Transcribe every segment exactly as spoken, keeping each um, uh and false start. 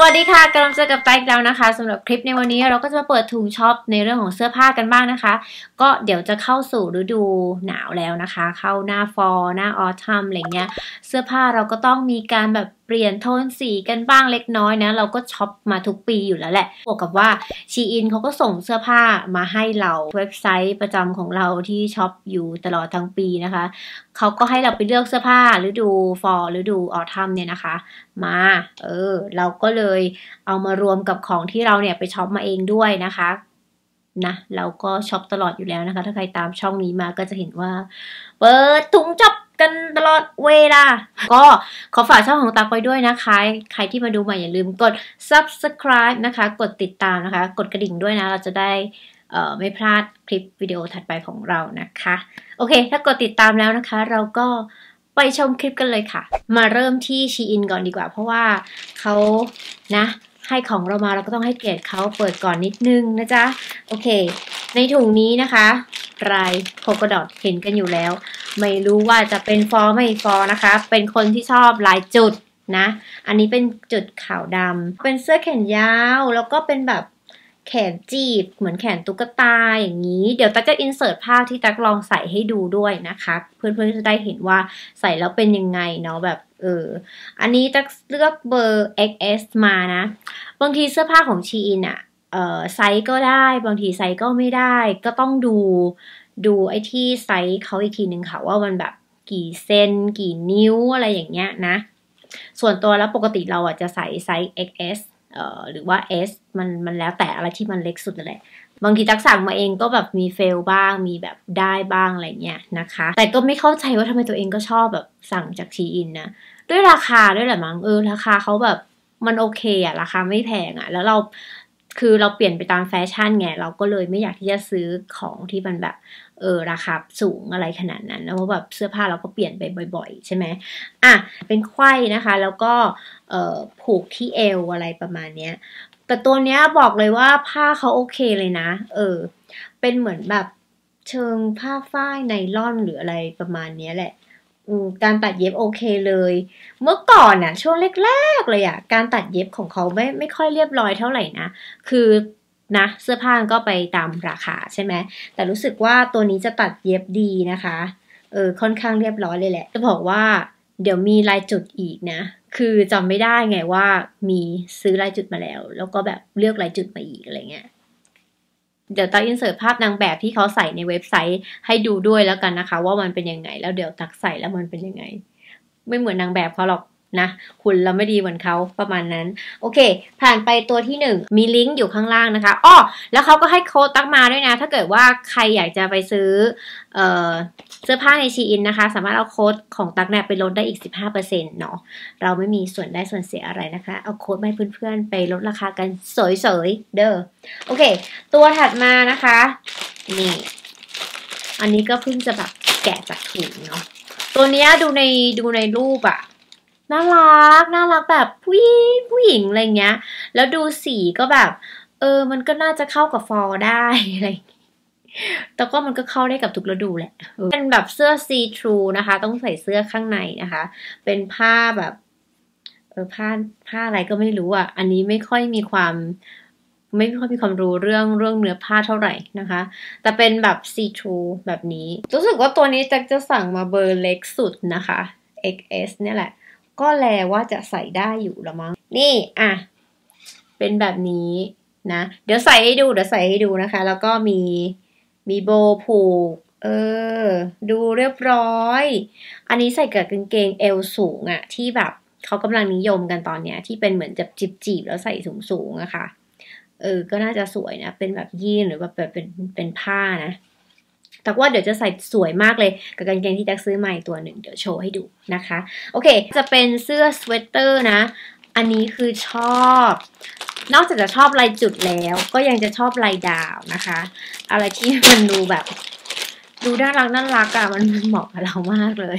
วัสดีค่ะกำลังเจอกับไตค์แล้วนะคะสำหรับคลิปในวันนี้เราก็จะมาเปิดถุงช็อปในเรื่องของเสื้อผ้ากันบ้างนะคะก็เดี๋ยวจะเข้าสู่ฤดูหนาวแล้วนะคะเข้าหน้าฟอลหน้าออทัมอะไรเงี้ยเสื้อผ้าเราก็ต้องมีการแบบเปลี่ยนโทนสีกันบ้างเล็กน้อยนะเราก็ช็อปมาทุกปีอยู่แล้วแหละบวกกับว่าชีอินเขาก็ส่งเสื้อผ้ามาให้เราเว็บไซต์ประจำของเราที่ช็อปอยู่ตลอดทั้งปีนะคะเขาก็ให้เราไปเลือกเสื้อผ้าฤดูฟอลฤดูออทัมเนี่ยนะคะมาเออเราก็เลยเอามารวมกับของที่เราเนี่ยไปช็อปมาเองด้วยนะคะนะเราก็ช็อปตลอดอยู่แล้วนะคะถ้าใครตามช่องนี้มาก็จะเห็นว่าเปิดถุงช็อปกันตลอดเวลาก็ขอฝากช่องของตักไว้ด้วยนะคะใครที่มาดูใหม่อย่าลืมกด ซับสไครบ์ นะคะกดติดตามนะคะกดกระดิ่งด้วยนะเราจะได้เอ่อไม่พลาดคลิปวิดีโอถัดไปของเรานะคะโอเคถ้ากดติดตามแล้วนะคะเราก็ไปชมคลิปกันเลยค่ะมาเริ่มที่ชีอินก่อนดีกว่าเพราะว่าเขานะให้ของเรามาเราก็ต้องให้เกียรติเขาเปิดก่อนนิดนึงนะจ๊ะโอเคในถุงนี้นะคะลายโพกดอทเห็นกันอยู่แล้วไม่รู้ว่าจะเป็นฟอร์ไม่ฟอร์นะคะเป็นคนที่ชอบลายจุดนะอันนี้เป็นจุดขาวดำเป็นเสื้อแขนยาวแล้วก็เป็นแบบแขนจีบเหมือนแขนตุ๊กตาอย่างนี้เดี๋ยวตั๊กจะอินเสิร์ตภาพที่ตั๊กลองใส่ให้ดูด้วยนะคะเพื่อนๆจะได้เห็นว่าใส่แล้วเป็นยังไงเนาะแบบเอออันนี้ตั๊กเลือกเบอร์ เอ็กซ์ เอส มานะบางทีเสื้อผ้าของชีอินอะเอ่อไซส์ก็ได้บางทีไซส์ก็ไม่ได้ก็ต้องดูดูไอ้ที่ไซส์เขาอีกทีหนึ่งค่ะว่ามันแบบกี่เซนกี่นิ้วอะไรอย่างเงี้ยนะส่วนตัวแล้วปกติเราอะจะใส่ไซส์ เอ็กซ์ เอส เอ่อหรือว่า S มันมันแล้วแต่อะไรที่มันเล็กสุดนั่นแหละบางทีตักสั่งมาเองก็แบบมีเฟลบ้างมีแบบได้บ้างอะไรเงี้ยนะคะแต่ก็ไม่เข้าใจว่าทำไมตัวเองก็ชอบแบบสั่งจากชีอินนะด้วยราคาด้วยแหละมั้งเออราคาเขาแบบมันโอเคอะราคาไม่แพงอะแล้วเราคือเราเปลี่ยนไปตามแฟชั่นไงเราก็เลยไม่อยากที่จะซื้อของที่มันแบบเออราคาสูงอะไรขนาดนั้นแล้วเพราะแบบเสื้อผ้าเราก็เปลี่ยนไปบ่อยๆใช่ไหมอ่ะเป็นไขว้นะคะแล้วก็เอ่อผูกที่เอวอะไรประมาณเนี้ยแต่ตัวเนี้ยบอกเลยว่าผ้าเขาโอเคเลยนะเออเป็นเหมือนแบบเชิงผ้าฝ้ายไนล่อนหรืออะไรประมาณเนี้ยแหละการตัดเย็บโอเคเลยเมื่อก่อนน่ะช่วงแรกๆเลยอ่ะการตัดเย็บของเขาไม่ไม่ค่อยเรียบร้อยเท่าไหร่นะคือนะเสื้อผ้าก็ไปตามราคาใช่ไหมแต่รู้สึกว่าตัวนี้จะตัดเย็บดีนะคะเออค่อนข้างเรียบร้อยเลยแหละจะบอกว่าเดี๋ยวมีลายจุดอีกนะคือจำไม่ได้ไงว่ามีซื้อลายจุดมาแล้วแล้วก็แบบเลือกลายจุดมาอีกอะไรเงี้ยเดี๋ยวตักอินเสิร์ตภาพนางแบบที่เขาใส่ในเว็บไซต์ให้ดูด้วยแล้วกันนะคะว่ามันเป็นยังไงแล้วเดี๋ยวตักใส่แล้วมันเป็นยังไงไม่เหมือนนางแบบเขาหรอกนะคุณเราไม่ดีเหมือนเขาประมาณนั้นโอเคผ่านไปตัวที่หนึ่งมีลิงก์อยู่ข้างล่างนะคะอ้อแล้วเขาก็ให้โค้ดตักมาด้วยนะถ้าเกิดว่าใครอยากจะไปซื้อเอ่อเสื้อผ้าในชีอินนะคะสามารถเอาโค้ดของตักเนี่ยไปลดได้อีก สิบห้าเปอร์เซ็นต์ เนาะเราไม่มีส่วนได้ส่วนเสียอะไรนะคะเอาโค้ดให้เพื่อนๆไปลดราคากันสวยๆเด้อโอเคตัวถัดมานะคะนี่อันนี้ก็เพิ่งจะแบบแกะจากถุงเนาะตัวนี้ดูในดูในรูปอะน่ารักน่ารักแบบผู้หญิงผู้หญิงอะไรเงี้ยแล้วดูสีก็แบบเออมันก็น่าจะเข้ากับฟอร์ได้อะไรแต่ก็มันก็เข้าได้กับทุกฤดูแหละเป็นแบบเสื้อซีทรูนะคะต้องใส่เสื้อข้างในนะคะเป็นผ้าแบบเออผ้าผ้าอะไรก็ไม่รู้อ่ะอันนี้ไม่ค่อยมีความไม่ค่อยมีความรู้เรื่องเรื่องเนื้อผ้าเท่าไหร่นะคะแต่เป็นแบบซีทรูแบบนี้รู้สึกว่าตัวนี้จะจะสั่งมาเบอร์เล็กสุดนะคะ เอ็กซ์ เอส เนี่ยแหละก็แลว่าจะใส่ได้อยู่ละมั้งนี่อ่ะเป็นแบบนี้นะเดี๋ยวใส่ให้ดูเดี๋ยวใส่ให้ดูนะคะแล้วก็มีมีโบผูกเออดูเรียบร้อยอันนี้ใส่กับกางเกงเอวสูงอะที่แบบเขากำลังนิยมกันตอนเนี้ยที่เป็นเหมือนจับจิบจีบแล้วใส่สูงสูงอะค่ะเออก็น่าจะสวยนะเป็นแบบยีนหรือแบบแบบเป็นเป็นผ้านะแต่ว่าเดี๋ยวจะใส่สวยมากเลยกับกางเกงที่ตักซื้อใหม่ตัวหนึ่งเดี๋ยวโชว์ให้ดูนะคะโอเคจะเป็นเสื้อสเวตเตอร์นะอันนี้คือชอบนอกจากจะชอบลายจุดแล้วก็ยังจะชอบลายดาวนะคะอะไรที่มันดูแบบดูน่ารักน่ารักอะมันเหมาะกับเรามากเลย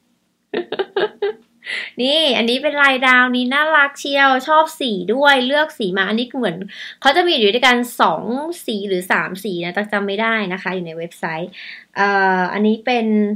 นี่อันนี้เป็นลายดาวนี้น่ารักเชียวชอบสีด้วยเลือกสีมาอันนี้เหมือนเขาจะมีอยู่ด้วยกันสองสีหรือสามสีนะตักจำไม่ได้นะคะอยู่ในเว็บไซต์เอ่ออันนี้เป็น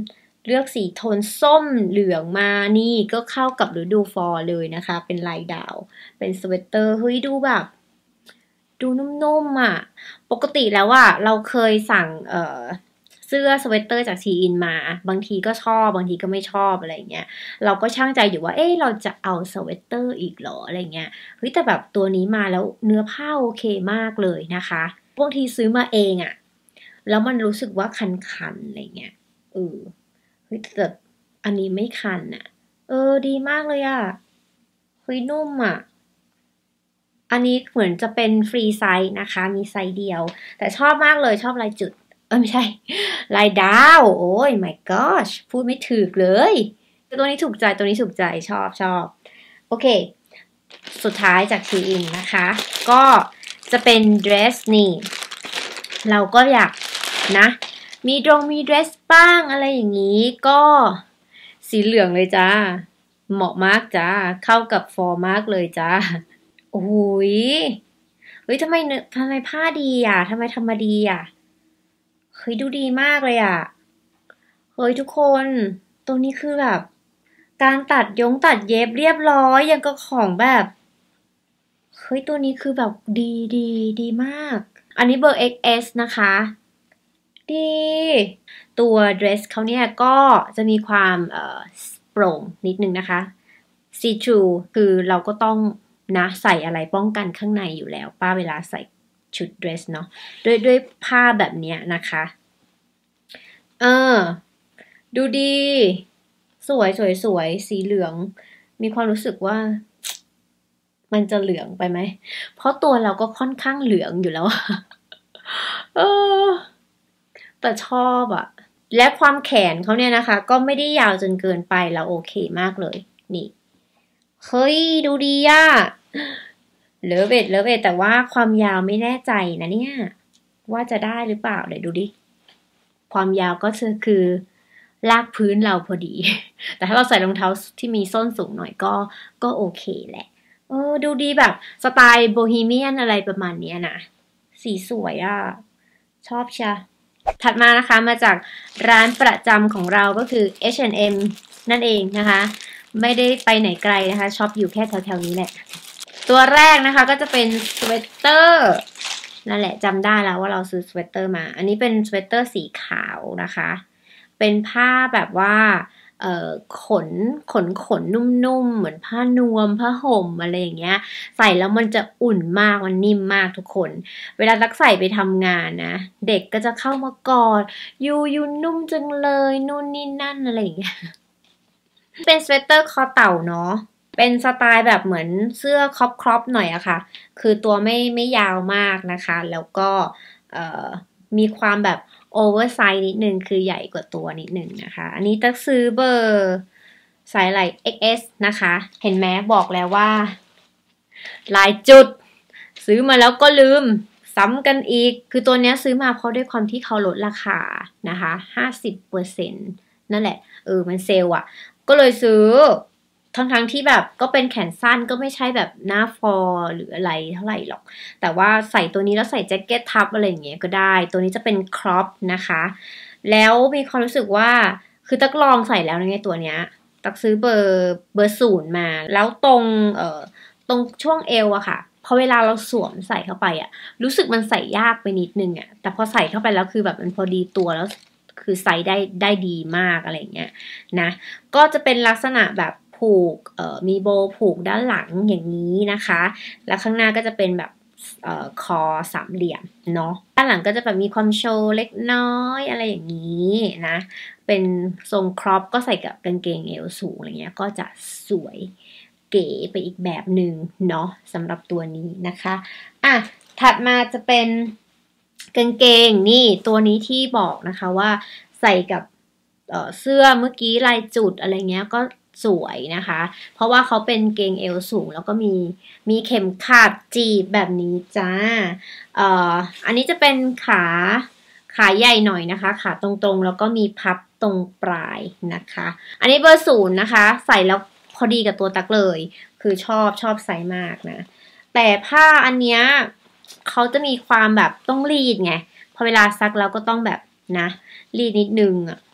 เลือกสีโทนส้มเหลืองมานี่ก็เข้ากับฤดูฟอลเลยนะคะเป็นลายดาวเป็นสเวตเตอร์เฮ้ยดูแบบดูนุ่มๆอ่ะปกติแล้วอ่ะเราเคยสั่งเอ่อเสื้อสเวตเตอร์จากซีอินมาบางทีก็ชอบบางทีก็ไม่ชอบอะไรเงี้ยเราก็ช่างใจอยู่ว่าเอ๊ะเราจะเอาสเวตเตอร์อีกเหรออะไรเงี้ยเฮ้ยแต่แบบตัวนี้มาแล้วเนื้อผ้าโอเคมากเลยนะคะบางทีซื้อมาเองอ่ะแล้วมันรู้สึกว่าคันๆอะไรเงี้ยเออเฮ้ยแต่อันนี้ไม่คันอ่ะเออดีมากเลยอ่ะเฮ้ยนุ่มอ่ะอันนี้เหมือนจะเป็นฟรีไซส์นะคะมีไซส์เดียวแต่ชอบมากเลยชอบลายจุดเออไม่ใช่ลายดาวโอ้ย my gosh พูดไม่ถูกเลยตัวนี้ถูกใจตัวนี้ถูกใจชอบชอบโอเคสุดท้ายจากทีอินนะคะก็จะเป็นเดรสนี่เราก็อยากนะมีดรงมีเดรสบ้างอะไรอย่างนี้ก็สีเหลืองเลยจ้าเหมาะมากจ้าเข้ากับฟอร์มากเลยจ้าโอ้ยเฮ้ยทำไมเนื้อทำไมผ้าดีอ่ะทำไมทำมาดีอ่ะเฮ้ยดูดีมากเลยอ่ะเฮ้ยทุกคนตัวนี้คือแบบการตัดยงตัดเย็บเรียบร้อยอย่างกับของแบบเฮ้ยตัวนี้คือแบบดีดีดีมากอันนี้เบอร์ เอ็กซ์ เอส นะคะดีตัวเดรสเขาเนี่ยก็จะมีความเอ่อโปร่งนิดนึงนะคะ see through คือเราก็ต้องนะใส่อะไรป้องกันข้างในอยู่แล้วป้าเวลาใส่ชุดเดรสเนาะด้วยด้วยผ้าแบบเนี้ยนะคะเออดูดีสวยสวยสวยสีเหลืองมีความรู้สึกว่ามันจะเหลืองไปไหมเพราะตัวเราก็ค่อนข้างเหลืองอยู่แล้วเออแต่ชอบอะและความแขนเขาเนี่ยนะคะก็ไม่ได้ยาวจนเกินไปเราโอเคมากเลยนี่เฮ้ยดูดีอะเลิฟเวทเลิฟเวทแต่ว่าความยาวไม่แน่ใจนะเนี่ยว่าจะได้หรือเปล่าเดี๋ยวดูดิความยาวก็คือลากพื้นเราพอดีแต่ถ้าเราใส่รองเท้าที่มีส้นสูงหน่อยก็ก็โอเคแหละเออดูดีแบบสไตล์โบฮีเมียนอะไรประมาณนี้นะสีสวยอ่ะชอบชะถัดมานะคะมาจากร้านประจำของเราก็คือ เอช แอนด์ เอ็ม นั่นเองนะคะไม่ได้ไปไหนไกลนะคะช็อปอยู่แค่แถวๆนี้แหละตัวแรกนะคะก็จะเป็นสเวตเตอร์นั่นแหละจำได้แล้วว่าเราซื้อสเวตเตอร์มาอันนี้เป็นสเวตเตอร์สีขาวนะคะเป็นผ้าแบบว่าเอ่อขนขนขนนุ่มๆเหมือนผ้านวมผ้าห่มอะไรอย่างเงี้ยใส่แล้วมันจะอุ่นมากมันนิ่มมากทุกคนเวลาตักใส่ไปทำงานนะเด็กก็จะเข้ามากอดยูยูนุ่มจังเลยนู่นนี่นั่นอะไรอย่างเงี้ยเป็นสเวตเตอร์คอเต่าเนาะเป็นสไตล์แบบเหมือนเสื้อครอปครอปหน่อยอะค่ะคือตัวไม่ไม่ยาวมากนะคะแล้วก็เอ่อมีความแบบโอเวอร์ไซส์นิดนึงคือใหญ่กว่าตัวนิดนึงนะคะอันนี้ตักซื้อเบอร์ไซส์อะไร เอ็กซ์ เอส นะคะเห็นไหมบอกแล้วว่าลายจุดซื้อมาแล้วก็ลืมซ้ำกันอีกคือตัวนี้ซื้อมาเพราะด้วยความที่เขาลดราคานะคะ ห้าสิบเปอร์เซ็นต์ นั่นแหละเออมันเซลล์อ่ะก็เลยซื้อทั้งทั้งที่แบบก็เป็นแขนสั้นก็ไม่ใช่แบบหน้าฟอร์หรืออะไรเท่าไหร่หรอกแต่ว่าใส่ตัวนี้แล้วใส่แจ็คเก็ตทับอะไรอย่างเงี้ยก็ได้ตัวนี้จะเป็นครอปนะคะแล้วมีความรู้สึกว่าคือตักลองใส่แล้วในตัวเนี้ยตักซื้อเบอร์เบอร์ศูนย์มาแล้วตรงเอ่อตรงช่วงเอวอะค่ะพอเวลาเราสวมใส่เข้าไปอะรู้สึกมันใส่ยากไปนิดนึงอะแต่พอใส่เข้าไปแล้วคือแบบมันพอดีตัวแล้วคือใส่ได้ได้ดีมากอะไรเงี้ยนะก็จะเป็นลักษณะแบบผูกเอ่อมีโบผูกด้านหลังอย่างนี้นะคะแล้วข้างหน้าก็จะเป็นแบบเอ่อคอสามเหลี่ยมเนาะด้านหลังก็จะแบบมีความโชว์เล็กน้อยอะไรอย่างนี้นะเป็นทรงครอปก็ใส่กับกางเกงเอวสูงอะไรเงี้ยก็จะสวยเก๋ไปอีกแบบหนึ่งเนาะสำหรับตัวนี้นะคะอ่ะถัดมาจะเป็นกางเกงนี่ตัวนี้ที่บอกนะคะว่าใส่กับเอ่อเสื้อเมื่อกี้ลายจุดอะไรเงี้ยก็สวยนะคะเพราะว่าเขาเป็นเกงเอวสูงแล้วก็มีมีเข็มขัดจีบแบบนี้จ้าเอ่ออันนี้จะเป็นขาขาใหญ่หน่อยนะคะขาตรงๆแล้วก็มีพับตรงปลายนะคะอันนี้เบอร์ศูนย์นะคะใส่แล้วพอดีกับตัวตักเลยคือชอบชอบไซส์มากนะแต่ผ้าอันเนี้ยเขาจะมีความแบบต้องรีดไงพอเวลาซักเราก็ต้องแบบนะรีดนิดนึงอ่ะ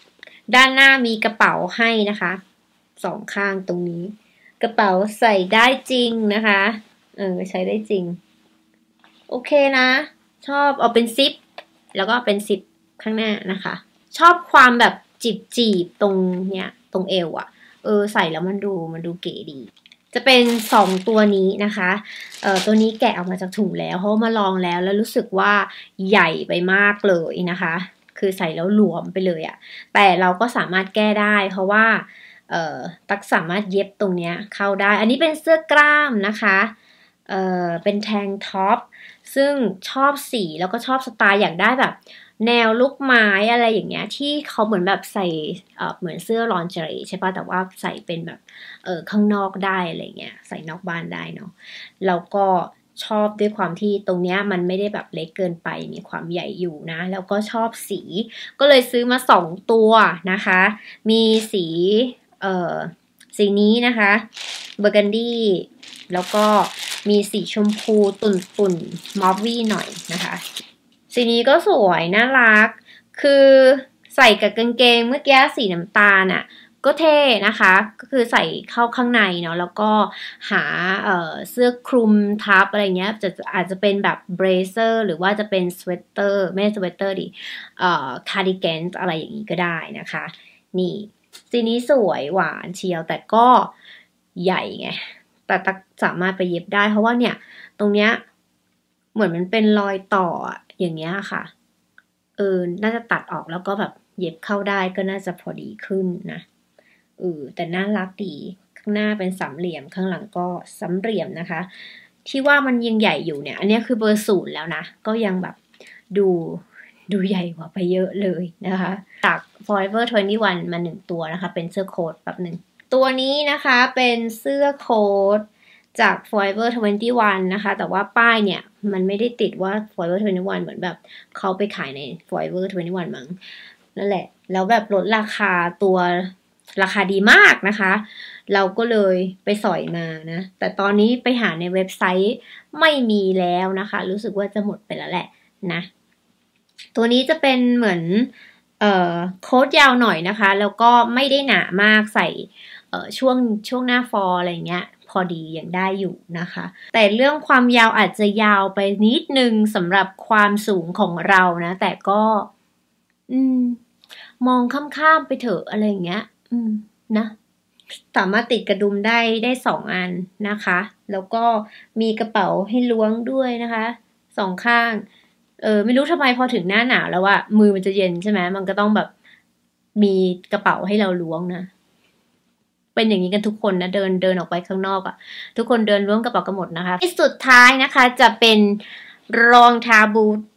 ด้านหน้ามีกระเป๋าให้นะคะสองข้างตรงนี้กระเป๋าใส่ได้จริงนะคะเออใช้ได้จริงโอเคนะชอบเอาเป็นซิปแล้วก็เป็นซิปข้างหน้านะคะชอบความแบบจีบจีบตรงเนี้ยตรงเอวอะเออใส่แล้วมันดูมันดูเก๋ดีจะเป็นสองตัวนี้นะคะเอ่อตัวนี้แกะออกมาจากถุงแล้วเพราะมาลองแล้วแล้วรู้สึกว่าใหญ่ไปมากเลยนะคะคือใส่แล้วหลวมไปเลยอะแต่เราก็สามารถแก้ได้เพราะว่าเอ่อตักสามารถเย็บตรงเนี้ยเข้าได้อันนี้เป็นเสื้อกล้ามนะคะเอ่อเป็นแทงท็อปซึ่งชอบสีแล้วก็ชอบสไตล์อยากได้แบบแนวลูกไม้อะไรอย่างเงี้ยที่เขาเหมือนแบบใส่เอ่อเหมือนเสื้อลอนเจอรี่ใช่ป่ะแต่ว่าใส่เป็นแบบเออข้างนอกได้อะไรเงี้ยใส่นอกบ้านได้เนาะแล้วก็ชอบด้วยความที่ตรงเนี้ยมันไม่ได้แบบเล็กเกินไปมีความใหญ่อยู่นะแล้วก็ชอบสีก็เลยซื้อมาสองตัวนะคะมีสีเอ่อสีนี้นะคะเบอร์กันดี้แล้วก็มีสีชมพูตุ่นตุ่นมอฟวี่หน่อยนะคะสีนี้ก็สวยน่ารักคือใส่กับกางเกงเมื่อกี้สีน้ำตาลอ่ะก็เท่นะคะก็คือใส่เข้าข้างในเนาะแล้วก็หาเอ่อเสื้อคลุมทับอะไรเงี้ยจะอาจจะเป็นแบบเบรเซอร์หรือว่าจะเป็นสเวตเตอร์ไม่ใช่สเวตเตอร์ดิเอ่อคาร์ดิแกนอะไรอย่างนี้ก็ได้นะคะนี่สีนี้สวยหวานเชียวแต่ก็ใหญ่ไงแต่ตักสามารถไปเย็บได้เพราะว่าเนี่ยตรงเนี้ยเหมือนมันเป็นรอยต่ออย่างเงี้ยค่ะเออน่าจะตัดออกแล้วก็แบบเย็บเข้าได้ก็น่าจะพอดีขึ้นนะเออแต่น่ารักดีข้างหน้าเป็นสามเหลี่ยมข้างหลังก็สามเหลี่ยมนะคะที่ว่ามันยังใหญ่อยู่เนี่ยอันนี้คือเบอร์ศูนย์แล้วนะก็ยังแบบดูดูใหญ่กว่าไปเยอะเลยนะคะจาก Forever ยี่สิบเอ็ด มาหนึ่งตัวนะคะเป็นเสื้อโค้ทแบบหนึ่งตัวนี้นะคะเป็นเสื้อโค้ทจาก Forever ยี่สิบเอ็ด นะคะแต่ว่าป้ายเนี่ยมันไม่ได้ติดว่า Forever ยี่สิบเอ็ด เหมือนแบบเขาไปขายใน Forever ยี่สิบเอ็ด มั้งนั่นแหละแล้วแบบลดราคาตัวราคาดีมากนะคะเราก็เลยไปสอยมานะแต่ตอนนี้ไปหาในเว็บไซต์ไม่มีแล้วนะคะรู้สึกว่าจะหมดไปแล้วแหละนะตัวนี้จะเป็นเหมือนเอ่อโค้ทยาวหน่อยนะคะแล้วก็ไม่ได้หนามากใส่เอ่อช่วงช่วงหน้าฟอลอะไรเงี้ยพอดียังได้อยู่นะคะแต่เรื่องความยาวอาจจะยาวไปนิดนึงสำหรับความสูงของเรานะแต่ก็อืมมองข้ามๆไปเถอะอะไรอย่างเงี้ยอืมนะสามารถติดกระดุมได้ได้สองอันนะคะแล้วก็มีกระเป๋าให้ล้วงด้วยนะคะสองข้างเออไม่รู้ทำไมพอถึงหน้าหนาวแล้วอะมือมันจะเย็นใช่ไหมมันก็ต้องแบบมีกระเป๋าให้เราล้วงนะเป็นอย่างนี้กันทุกคนนะเดินเดินออกไปข้างนอกอะทุกคนเดินล้วงกระเป๋ากันหมดนะคะที่สุดท้ายนะคะจะเป็นรองเท้าบูท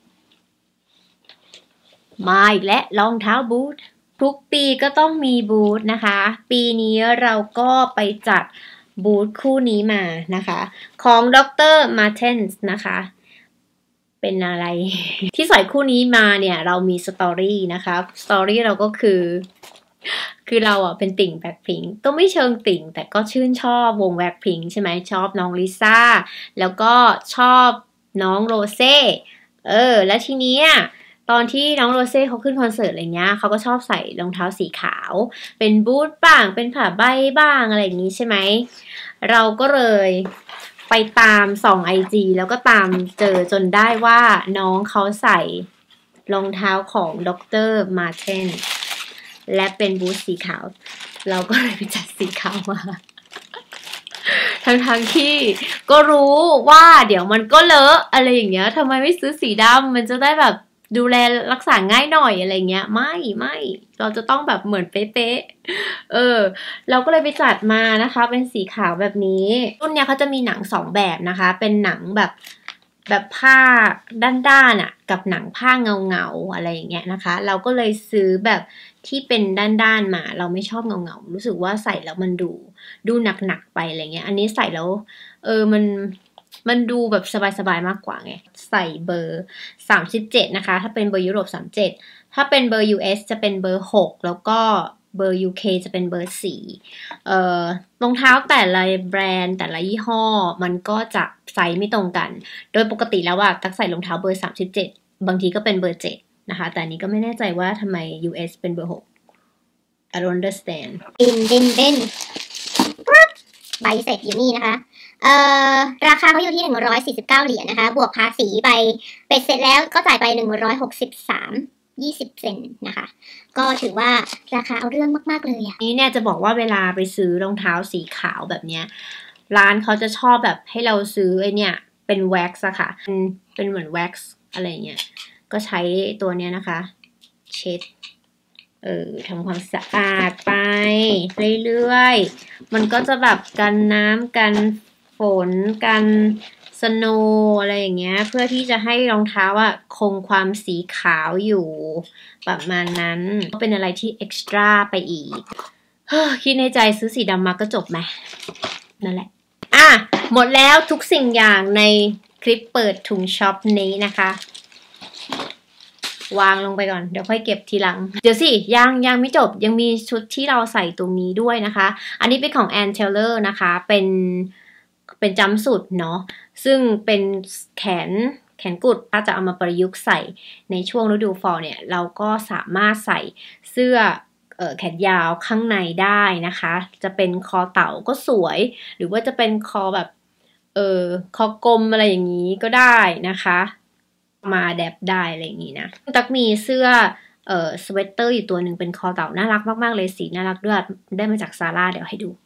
มาอีกแล้วรองเท้าบูททุกปีก็ต้องมีบูทนะคะปีนี้เราก็ไปจัดบูทคู่นี้มานะคะของดร. Martens นะคะเป็นอะไร ที่ใส่คู่นี้มาเนี่ยเรามีสตอรี่นะคะสตอรี่เราก็คือคือเราอ่ะเป็นติ่งแบล็คพิงค์ก็ไม่เชิงติ่งแต่ก็ชื่นชอบวงแบล็คพิงค์ใช่ไหมชอบน้องลิซ่าแล้วก็ชอบน้องโรเซ่เออแล้วทีนี้ตอนที่น้องโรเซ่เขาขึ้นคอนเสิร์ตอะไรเงี้ยเขาก็ชอบใส่รองเท้าสีขาวเป็นบูทบ้างเป็นผ้าใบบ้างอะไรอย่างนี้ใช่ไหมเราก็เลยไปตามส่องไอจีแล้วก็ตามเจอจนได้ว่าน้องเขาใส่รองเท้าของดร. Martens และเป็นบูทสีขาวเราก็เลยไปจัดสีขาวมาทั้งทั้งที่ก็รู้ว่าเดี๋ยวมันก็เลอะอะไรอย่างเงี้ยทำไมไม่ซื้อสีดำมันจะได้แบบดูแลรักษาง่ายหน่อยอะไรเงี้ยไม่ไม่เราจะต้องแบบเหมือนเป๊ะๆเออเราก็เลยไปจัดมานะคะเป็นสีขาวแบบนี้รุ่นเนี้ยเขาจะมีหนังสองแบบนะคะเป็นหนังแบบแบบผ้าด้านๆอ่ะกับหนังผ้าเงาๆอะไรอย่างเงี้ยนะคะเราก็เลยซื้อแบบที่เป็นด้านๆมาเราไม่ชอบเงาๆรู้สึกว่าใส่แล้วมันดูดูหนักๆไปอะไรเงี้ยอันนี้ใส่แล้วเออมันมันดูแบบสบายๆมากกว่าไงใส่เบอร์สามสิบเจ็ดนะคะถ้าเป็นเบอร์ยุโรปสามสิบเจ็ดถ้าเป็นเบอร์ ยู เอส จะเป็นเบอร์หกแล้วก็เบอร์ ยู เค จะเป็นเบอร์สี่เอ่อรองเท้าแต่ละแบรนด์แต่ละยี่ห้อมันก็จะไซส์ไม่ตรงกันโดยปกติแล้วอะตักใส่รองเท้าเบอร์สามสิบเจ็ดบางทีก็เป็นเบอร์เจ็ดนะคะแต่อันนี้ก็ไม่แน่ใจว่าทำไม ยู เอส เป็นเบอร์หก I don't understand บินบินบินใบเสร็จอยู่นี่นะคะเอ่อราคาเขาอยู่ที่หนึ่งร้อยสี่สิบเก้าเหรียญนะคะบวกภาษีไปเป็ดเสร็จแล้วก็จ่ายไปหนึ่งร้อยหกสิบสามยี่สิบเซนนะคะก็ถือว่าราคาเอาเรื่องมากๆเลยอ่ะนี้เนี่ยจะบอกว่าเวลาไปซื้อรองเท้าสีขาวแบบเนี้ยร้านเขาจะชอบแบบให้เราซื้อไอเนี่ยเป็นแว็กซ์อะค่ะเป็นเป็นเหมือนแว็กซ์อะไรเงี้ยก็ใช้ตัวเนี้ยนะคะเช็ดเออทำความสะอาดไปเรื่อยๆมันก็จะแบบกันน้ำกันฝนกันสโนว์อะไรอย่างเงี้ยเพื่อที่จะให้รองเท้าอะคงความสีขาวอยู่ประมาณนั้นก็เป็นอะไรที่เอ็กซ์ตร้าไปอีกคิดในใจซื้อสีดำมาก็จบไหมนั่นแหละอ่ะหมดแล้วทุกสิ่งอย่างในคลิปเปิดถุงช็อปนี้นะคะวางลงไปก่อนเดี๋ยวค่อยเก็บทีหลังเดี๋ยวสิยังยังไม่จบยังมีชุดที่เราใส่ตรงนี้ด้วยนะคะอันนี้เป็นของแอนเทเลอร์นะคะเป็นเป็นจัมป์สูทเนาะซึ่งเป็นแขนแขนกุดถ้าจะเอามาประยุกต์ใส่ในช่วงฤดูฟอลเนี่ยเราก็สามารถใส่เสื้อเอ่อแขนยาวข้างในได้นะคะจะเป็นคอเต่าก็สวยหรือว่าจะเป็นคอแบบเออคอกลมอะไรอย่างนี้ก็ได้นะคะมาแดบได้อะไรอย่างนี้นะตักมีเสื้อเอ่อสเวตเตอร์อยู่ตัวหนึ่งเป็นคอเต่าน่ารักมากๆเลยสีน่ารักด้วยได้มาจากซาร่าเดี๋ยวให้ดู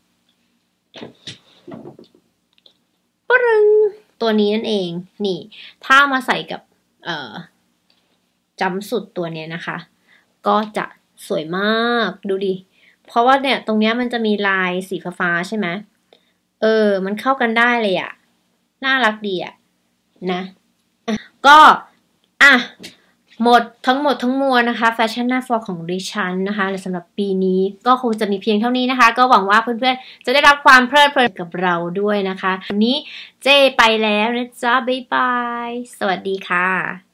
ปรึงตัวนี้นั่นเองนี่ถ้ามาใส่กับเอ่อจัมป์สุดตัวเนี้ยนะคะก็จะสวยมากดูดิเพราะว่าเนี่ยตรงเนี้ยมันจะมีลายสีฟ้าใช่ไหมเออมันเข้ากันได้เลยอะน่ารักดีอะนะก็อ่ะหมดทั้งหมดทั้งมวลนะคะแฟชั่นหน้าฟอร์ของดิฉันนะคะสำหรับปีนี้ก็คงจะมีเพียงเท่านี้นะคะก็หวังว่าเพื่อนๆจะได้รับความเพลิดเพลินกับเราด้วยนะคะวันนี้เจ้ไปแล้วนะจ๊ะบ๊ายบายสวัสดีค่ะ